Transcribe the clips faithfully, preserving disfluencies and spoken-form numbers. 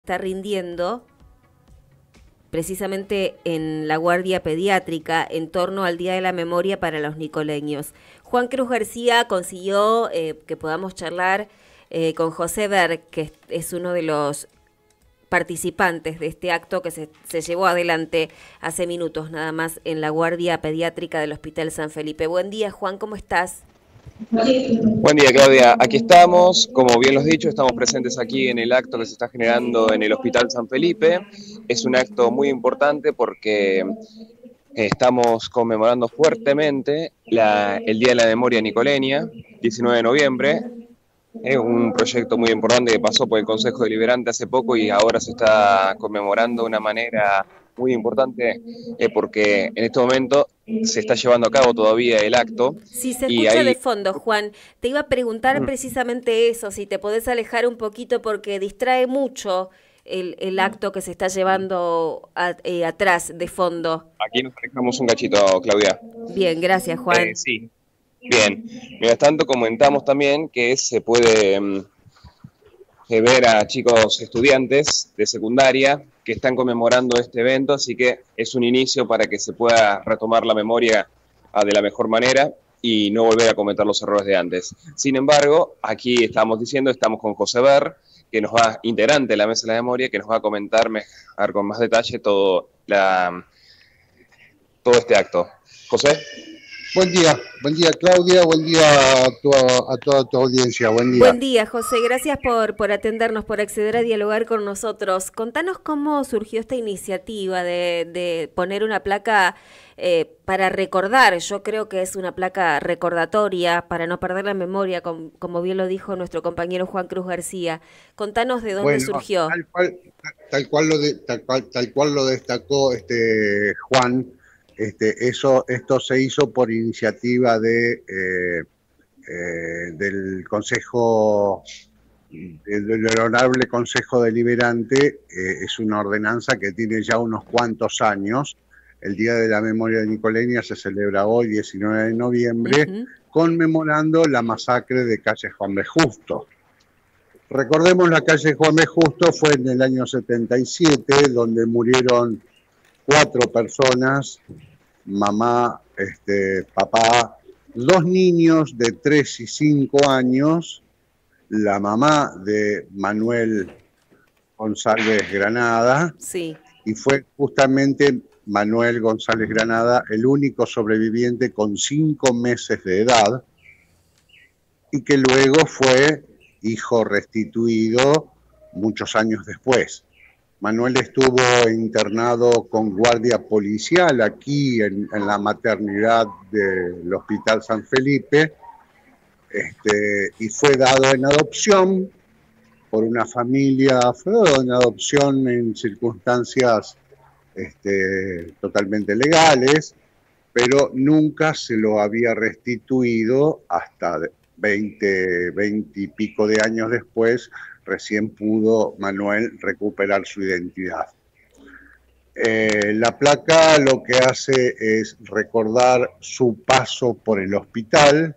está rindiendo precisamente en la guardia pediátrica en torno al Día de la Memoria para los nicoleños. Juan Cruz García consiguió eh, que podamos charlar eh, con José Ver, que es uno de los participantes de este acto que se, se llevó adelante hace minutos nada más en la guardia pediátrica del Hospital San Felipe. Buen día, Juan, ¿cómo estás? Buen día, Claudia. Aquí estamos, como bien lo has dicho, estamos presentes aquí en el acto que se está generando en el Hospital San Felipe. Es un acto muy importante porque estamos conmemorando fuertemente la, el Día de la Memoria Nicoleña, diecinueve de noviembre. Es un proyecto muy importante que pasó por el Consejo Deliberante hace poco y ahora se está conmemorando de una manera muy importante eh, porque en este momento se está llevando a cabo todavía el acto. Sí, se y escucha hay... de fondo, Juan. Te iba a preguntar precisamente eso, si te podés alejar un poquito porque distrae mucho el, el acto que se está llevando a, eh, atrás de fondo. Aquí nos alejamos un cachito, Claudia. Bien, gracias, Juan. Eh, sí. Bien, mientras tanto comentamos también que se puede um, ver a chicos estudiantes de secundaria que están conmemorando este evento, así que es un inicio para que se pueda retomar la memoria uh, de la mejor manera y no volver a cometer los errores de antes. Sin embargo, aquí estamos diciendo, estamos con José Ver, que nos va, integrante de la Mesa de la Memoria, que nos va a comentar mejor, con más detalle todo, la, todo este acto. José. Buen día, buen día Claudia, buen día a, tu, a toda tu audiencia, buen día. Buen día, José, gracias por, por atendernos, por acceder a dialogar con nosotros. Contanos cómo surgió esta iniciativa de, de poner una placa eh, para recordar. Yo creo que es una placa recordatoria para no perder la memoria, com, como bien lo dijo nuestro compañero Juan Cruz García. Contanos de dónde bueno, surgió. Tal cual, tal, cual lo de, tal, cual, tal cual lo destacó este Juan. Este, eso, esto se hizo por iniciativa de, eh, eh, del Consejo, del Honorable Consejo Deliberante. Eh, es una ordenanza que tiene ya unos cuantos años. El Día de la Memoria Nicoleña se celebra hoy, diecinueve de noviembre, uh-huh. conmemorando la masacre de calle Juan B. Justo. Recordemos, la calle Juan B. Justo fue en el año setenta y siete, donde murieron cuatro personas, mamá, este, papá, dos niños de tres y cinco años, la mamá de Manuel González Granada, sí. y fue justamente Manuel González Granada el único sobreviviente con cinco meses de edad, y que luego fue hijo restituido muchos años después. Manuel estuvo internado con guardia policial aquí en, en la maternidad del Hospital San Felipe, este, y fue dado en adopción por una familia, fue dado en adopción en circunstancias este, totalmente legales, pero nunca se lo había restituido hasta veinte, veinte y pico de años después. Recién pudo Manuel recuperar su identidad. Eh, la placa lo que hace es recordar su paso por el hospital,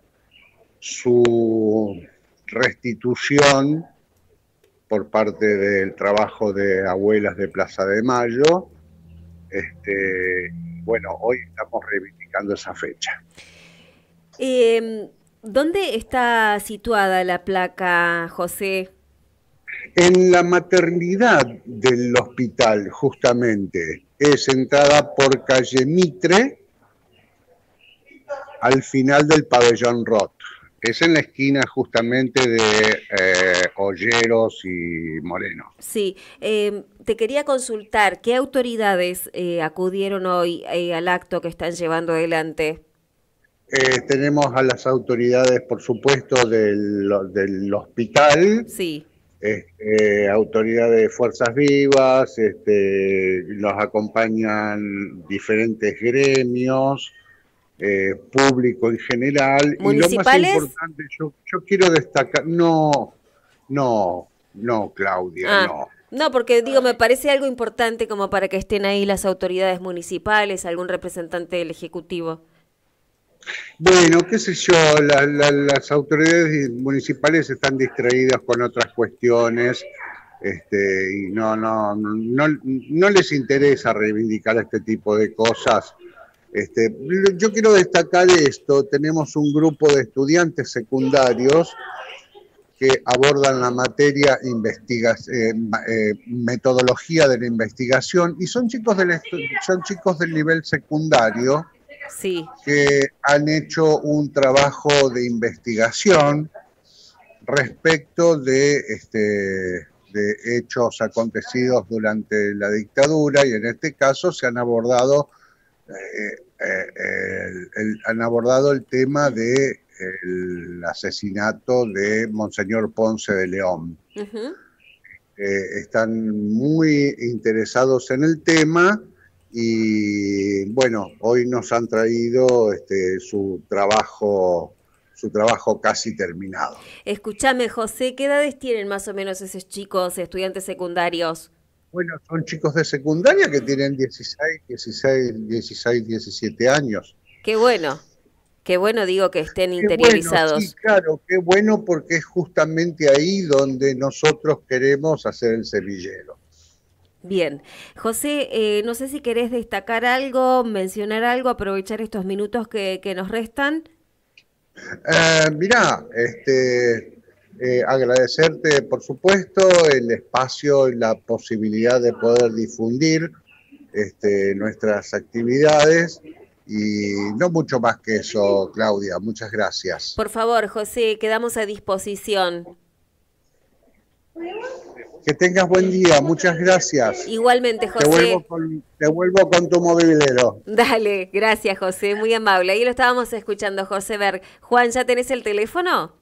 su restitución por parte del trabajo de Abuelas de Plaza de Mayo. Este, bueno, hoy estamos reivindicando esa fecha. Eh, ¿Dónde está situada la placa, José? En la maternidad del hospital, justamente, es entrada por calle Mitre, al final del pabellón Roth. Es en la esquina justamente de eh, Olleros y Moreno. Sí, eh, te quería consultar, ¿qué autoridades eh, acudieron hoy eh, al acto que están llevando adelante? Eh, tenemos a las autoridades, por supuesto, del, del hospital. Sí. Este, autoridades de Fuerzas Vivas, este, nos acompañan diferentes gremios, eh, público en general. ¿Municipales? Y lo más importante, yo, yo quiero destacar, no, no, no, Claudia, ah, no. No, porque digo, me parece algo importante como para que estén ahí las autoridades municipales, algún representante del Ejecutivo. Bueno, qué sé yo, la, la, las autoridades municipales están distraídas con otras cuestiones. este, y no, no, no, no les interesa reivindicar este tipo de cosas. Este, yo quiero destacar esto, tenemos un grupo de estudiantes secundarios que abordan la materia investiga, eh, eh, metodología de la investigación, y son chicos del, son chicos del nivel secundario, sí, que han hecho un trabajo de investigación respecto de, este, de hechos acontecidos durante la dictadura, y en este caso se han abordado, eh, eh, el, el, han abordado el tema de el asesinato de Monseñor Ponce de León. Uh-huh. Eh, están muy interesados en el tema y, bueno, hoy nos han traído este, su trabajo, su trabajo casi terminado. Escúchame, José, ¿qué edades tienen más o menos esos chicos, estudiantes secundarios? Bueno, son chicos de secundaria que tienen dieciséis, dieciséis, dieciséis, diecisiete años. Qué bueno. Qué bueno, digo, que estén qué interiorizados. Bueno, sí, claro, qué bueno, porque es justamente ahí donde nosotros queremos hacer el semillero. Bien. José, eh, no sé si querés destacar algo, mencionar algo, aprovechar estos minutos que, que nos restan. Eh, mirá, este, eh, agradecerte, por supuesto, el espacio y la posibilidad de poder difundir este, nuestras actividades. Y no mucho más que eso, Claudia. Muchas gracias. Por favor, José, quedamos a disposición. Que tengas buen día. Muchas gracias. Igualmente, José. Te vuelvo con, te vuelvo con tu movilero. Dale, gracias, José. Muy amable. Ahí lo estábamos escuchando, José Berg. Juan, ¿ya tenés el teléfono?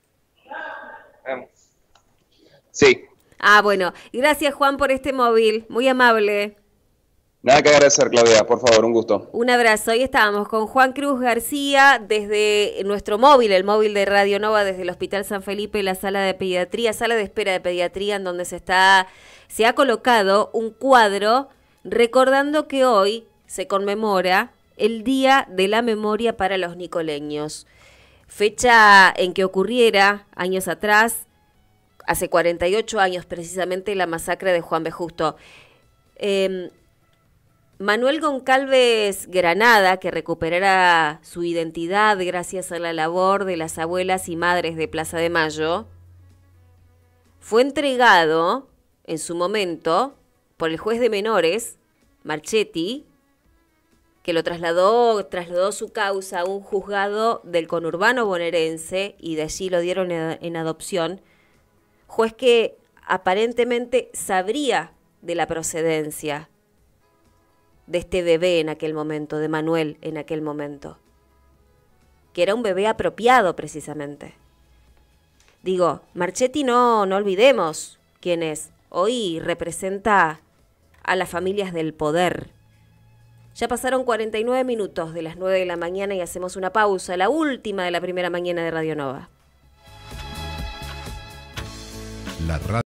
Sí. Ah, bueno. Gracias, Juan, por este móvil. Muy amable. Nada que agradecer, Claudia, por favor, un gusto. Un abrazo. Hoy estábamos con Juan Cruz García desde nuestro móvil, el móvil de Radio Nova, desde el Hospital San Felipe, la sala de pediatría, sala de espera de pediatría, en donde se está, se ha colocado un cuadro recordando que hoy se conmemora el Día de la Memoria para los Nicoleños. Fecha en que ocurriera años atrás, hace cuarenta y ocho años precisamente, la masacre de Juan B. Justo. Eh, Manuel Goncalves Granada, que recuperará su identidad gracias a la labor de las abuelas y madres de Plaza de Mayo, fue entregado en su momento por el juez de menores, Marchetti, que lo trasladó, trasladó su causa a un juzgado del conurbano bonaerense y de allí lo dieron en adopción, juez que aparentemente sabría de la procedencia de este bebé en aquel momento, de Manuel en aquel momento, que era un bebé apropiado precisamente. Digo, Marchetti no, no olvidemos quién es. Hoy representa a las familias del poder. Ya pasaron cuarenta y nueve minutos de las nueve de la mañana y hacemos una pausa, la última de la primera mañana de Radio Nova. La radio.